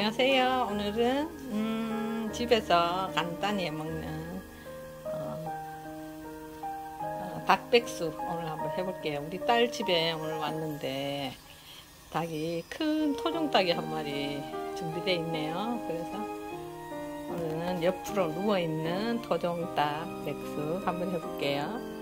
안녕하세요. 오늘은 집에서 간단히 해먹는 닭백숙 오늘 한번 해볼게요. 우리 딸 집에 오늘 왔는데 닭이 큰 토종닭이 한 마리 준비되어 있네요. 그래서 오늘은 옆으로 누워있는 토종닭 백숙 한번 해볼게요.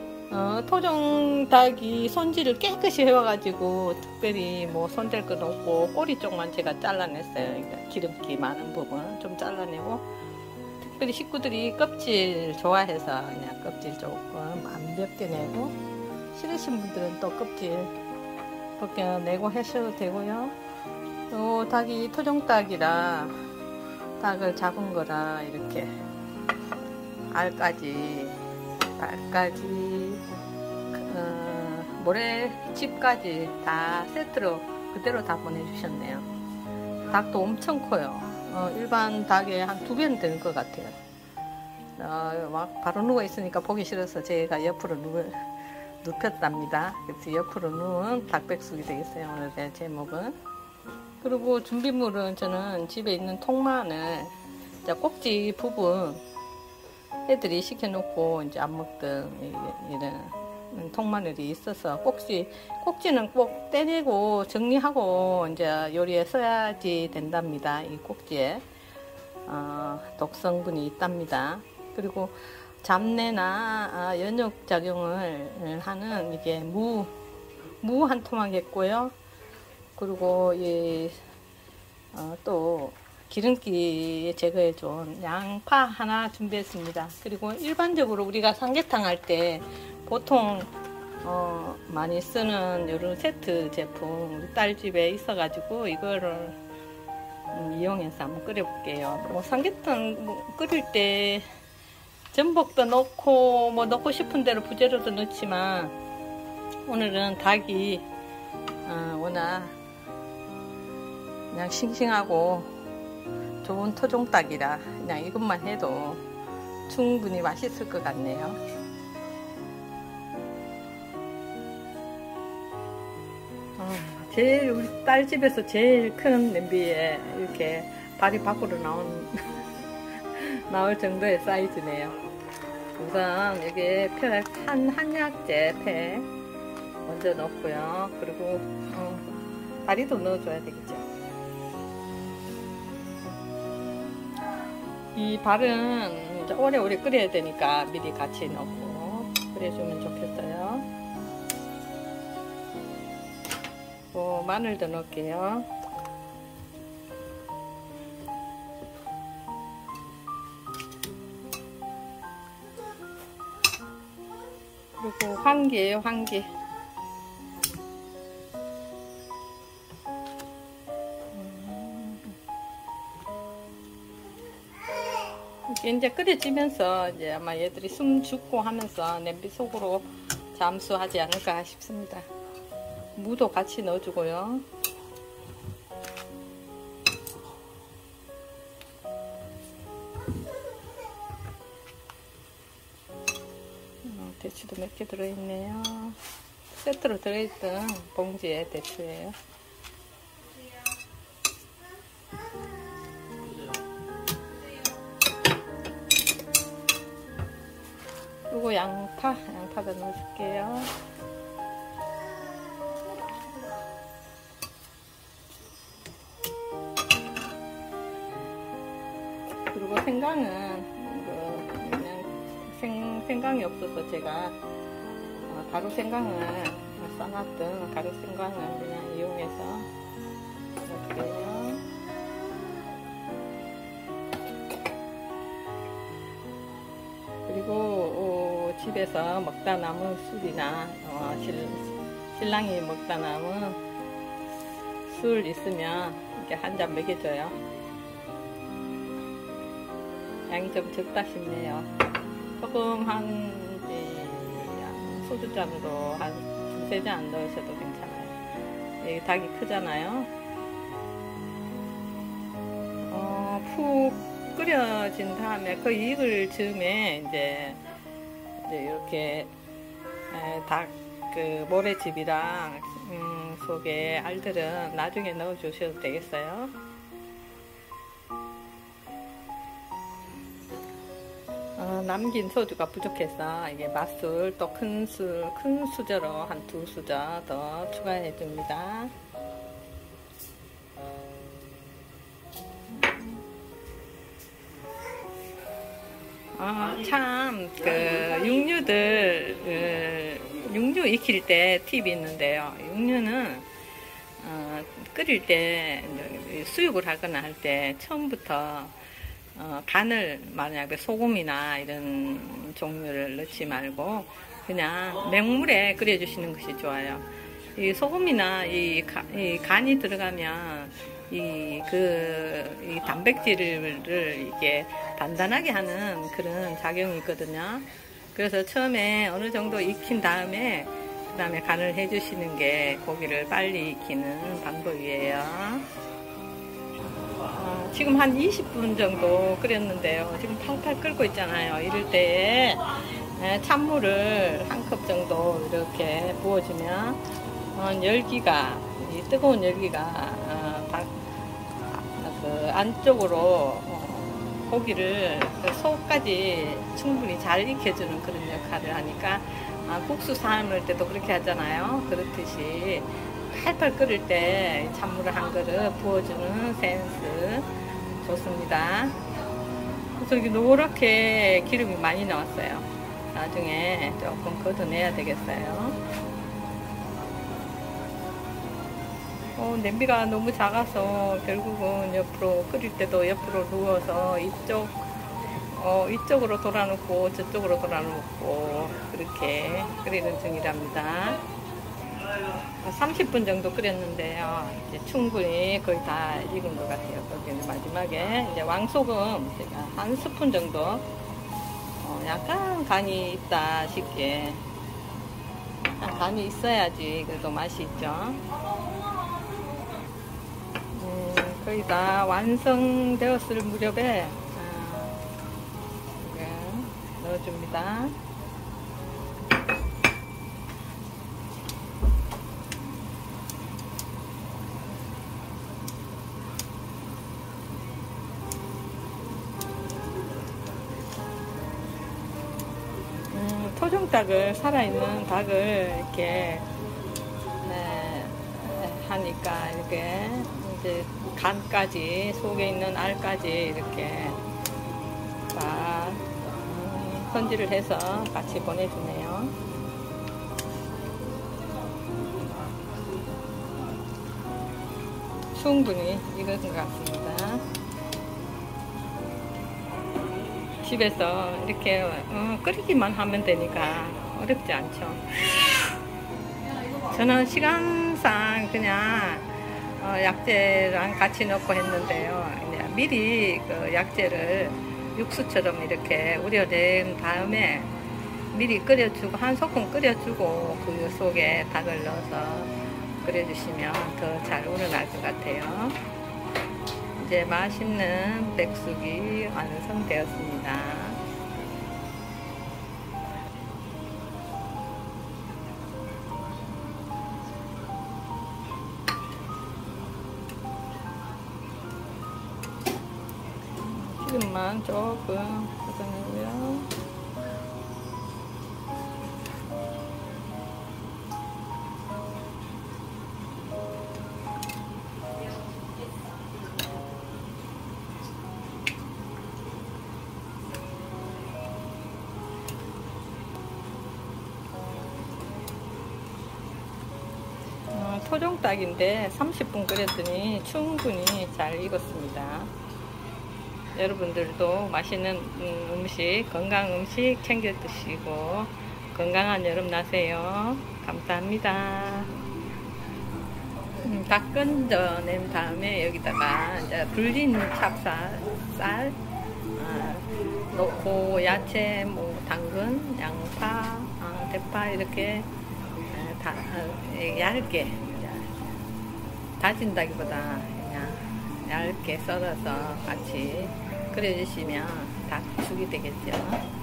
토종닭이 손질을 깨끗이 해와가지고 특별히 뭐 손댈 건 없고 꼬리 쪽만 제가 잘라냈어요. 그러니까 기름기 많은 부분 좀 잘라내고, 특별히 식구들이 껍질 좋아해서 그냥 껍질 조금 안 벗겨내고, 싫으신 분들은 또 껍질 벗겨내고 하셔도 되고요. 또 닭이 토종닭이라 닭을 잡은 거라 이렇게 알까지 모래칩까지 다 세트로 그대로 다 보내주셨네요. 닭도 엄청 커요. 일반 닭의 한 2배는 되는 것 같아요. 막 바로 누워 있으니까 보기 싫어서 제가 옆으로 눕혔답니다. 그래서 옆으로 누운 닭백숙이 되겠어요. 오늘의 제목은. 그리고 준비물은 저는 집에 있는 통마늘, 꼭지 부분 애들이 시켜놓고 이제 안 먹던 이런 통마늘이 있어서 꼭지는 꼭 떼내고 정리하고 이제 요리에 써야지 된답니다. 이 꼭지에 독성분이 있답니다. 그리고 잡내나 연육 작용을 하는 이게 무 한 토막 했고요. 그리고 또 기름기 제거해 준 양파 하나 준비했습니다. 그리고 일반적으로 우리가 삼계탕 할 때 보통 많이 쓰는 이런 세트 제품 우리 딸 집에 있어가지고 이거를 이용해서 한번 끓여볼게요. 뭐 삼계탕 끓일 때 전복도 넣고 뭐 넣고 싶은 대로 부재료도 넣지만, 오늘은 닭이 워낙 그냥 싱싱하고 좋은 토종닭이라 그냥 이것만 해도 충분히 맛있을 것 같네요. 제일 우리 딸 집에서 제일 큰 냄비에 이렇게 발이 밖으로 나올 정도의 사이즈네요. 우선 여기에 한약재 팩 먼저 넣고요. 그리고 다리도 넣어줘야 되겠죠. 이 발은 이제 오래오래 끓여야 되니까 미리 같이 넣고 끓여주면 좋겠어요. 마늘도 넣을게요. 그리고 황기예요, 황기. 이제 끓여지면서 이제 아마 얘들이 숨 죽고 하면서 냄비 속으로 잠수하지 않을까 싶습니다. 무도 같이 넣어주고요. 대추도 몇 개 들어있네요. 세트로 들어있던 봉지에 대추예요. 그리고 양파도 넣어줄게요. 그리고 생강은 그냥 생강이 없어서 제가 가루 생강을 싸놨던 가루 생강을 그냥 이용해서 넣을게요. 그리고 집에서 먹다 남은 술이나 신랑이 먹다 남은 술 있으면 이렇게 한 잔 먹여줘요. 양이 좀 적다 싶네요. 조금 소주잔으로 한 2~3잔 넣으셔도 괜찮아요. 여기 닭이 크잖아요. 푹 끓여진 다음에 그 익을 즈음에 이제 이렇게 닭 모래즙이랑 속에 알들은 나중에 넣어 주셔도 되겠어요. 남긴 소주가 부족해서 이게 맛술 또 큰 수저로 한 2수저 더 추가해 줍니다. 참, 육류 익힐 때 팁이 있는데요. 육류는, 끓일 때, 수육을 하거나 할 때, 처음부터, 간을 만약에 소금이나 이런 종류를 넣지 말고, 그냥 맹물에 끓여주시는 것이 좋아요. 이 소금이나 이 간이 들어가면, 이 단백질을 이게 단단하게 하는 그런 작용이 있거든요. 그래서 처음에 어느 정도 익힌 다음에 그 다음에 간을 해주시는 게 고기를 빨리 익히는 방법이에요. 지금 한 20분 정도 끓였는데요. 지금 팔팔 끓고 있잖아요. 이럴 때에 찬물을 한 컵 정도 이렇게 부어주면 열기가, 이 뜨거운 열기가 안쪽으로 고기를 속까지 충분히 잘 익혀주는 그런 역할을 하니까 국수 삶을 때도 그렇게 하잖아요. 그렇듯이 팔팔 끓을 때 찬물을 한 그릇 부어주는 센스 좋습니다. 그래서 이렇게 노랗게 기름이 많이 나왔어요. 나중에 조금 걷어내야 되겠어요. 냄비가 너무 작아서 결국은 옆으로 끓일 때도 옆으로 누워서 이쪽으로 돌아놓고 저쪽으로 돌아놓고 그렇게 끓이는 중이랍니다. 30분 정도 끓였는데요. 이제 충분히 거의 다 익은 것 같아요. 거기는 마지막에 이제 왕소금 제가 한 스푼 정도 약간 간이 있다 싶게 간이 있어야지 그래도 맛이 있죠. 거의 다 완성되었을 무렵에 넣어줍니다. 토종닭을 살아있는 닭을 이렇게 하니까 이렇게 이제 간까지 속에 있는 알까지 이렇게 다 손질을 해서 같이 보내주네요. 충분히 익은 것 같습니다. 집에서 이렇게 끓이기만 하면 되니까 어렵지 않죠. 저는 시간상 그냥 약재랑 같이 넣고 했는데요. 미리 그 약재를 육수처럼 이렇게 우려낸 다음에 미리 끓여주고 한 소끔 끓여주고 그 속에 닭을 넣어서 끓여주시면 더 잘 우러날 것 같아요. 이제 맛있는 백숙이 완성되었습니다. 기름만 조금 걷어내고요. 토종닭인데 30분 끓였더니 충분히 잘 익었습니다. 여러분들도 맛있는 음식, 건강 음식 챙겨 드시고 건강한 여름 나세요. 감사합니다. 다 건져낸 다음에 여기다가 이제 불린 찹쌀 넣고 야채, 당근, 양파, 대파 이렇게 얇게 다진다기보다 그냥 얇게 썰어서 같이 끓여주시면 닭죽이 되겠죠.